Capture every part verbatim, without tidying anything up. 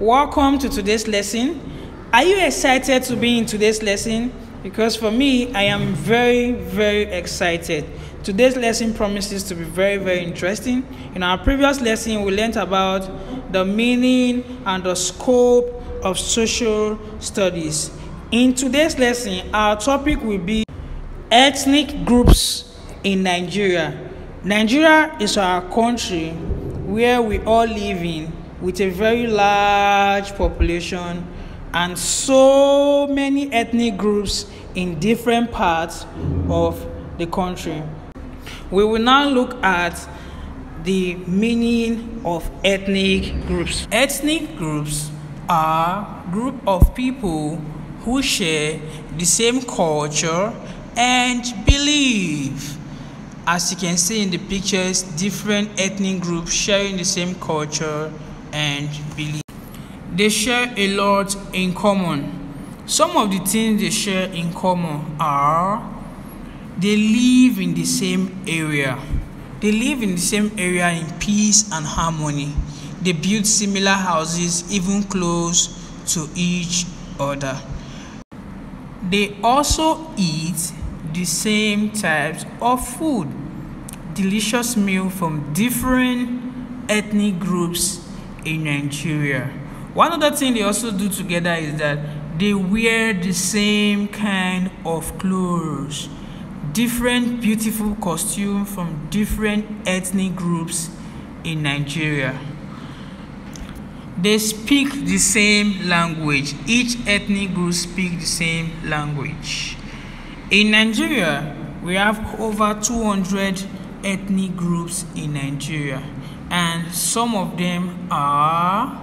Welcome to today's lesson. Are you excited to be in today's lesson? Because for me, I am very, very excited. Today's lesson promises to be very, very interesting. In our previous lesson, we learned about the meaning and the scope of social studies. In today's lesson, our topic will be ethnic groups in Nigeria. Nigeria is our country where we all live in, with a very large population and so many ethnic groups in different parts of the country. We will now look at the meaning of ethnic groups. Ethnic groups are a group of people who share the same culture and belief. As you can see in the pictures, different ethnic groups sharing the same culture and belief. They share a lot in common. Some of the things they share in common are they live in the same area. They live in the same area in peace and harmony. They build similar houses, even close to each other. They also eat the same types of food, delicious meal from different ethnic groups in Nigeria. One other thing they also do together is that they wear the same kind of clothes, different beautiful costumes from different ethnic groups in Nigeria. They speak the same language. Each ethnic group speaks the same language. In Nigeria, we have over two hundred ethnic groups in Nigeria, and some of them are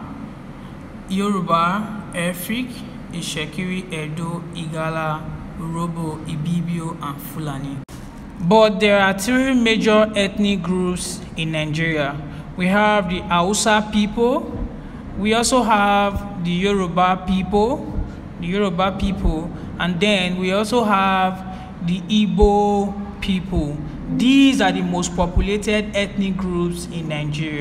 Yoruba, Efik, Ishekiri, Edo, Igala, Urhobo, Ibibio, and Fulani. But there are three major ethnic groups in Nigeria. We have the Hausa people, we also have the Yoruba people, the Yoruba people, and then we also have the Igbo people. These are the most populated ethnic groups in Nigeria.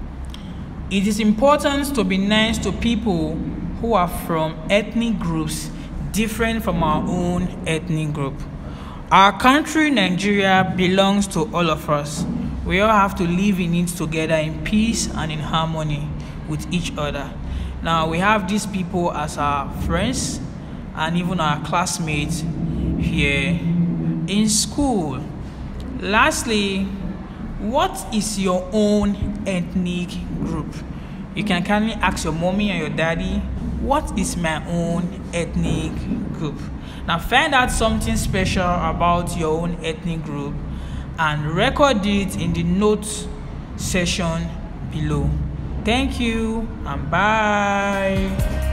It is important to be nice to people who are from ethnic groups different from our own ethnic group. Our country, Nigeria, belongs to all of us. We all have to live in it together in peace and in harmony with each other. Now, we have these people as our friends and even our classmates here in school. Lastly, what is your own ethnic group? You can kindly ask your mommy and your daddy, what is my own ethnic group? Now find out something special about your own ethnic group and record it in the notes section below. Thank you and bye.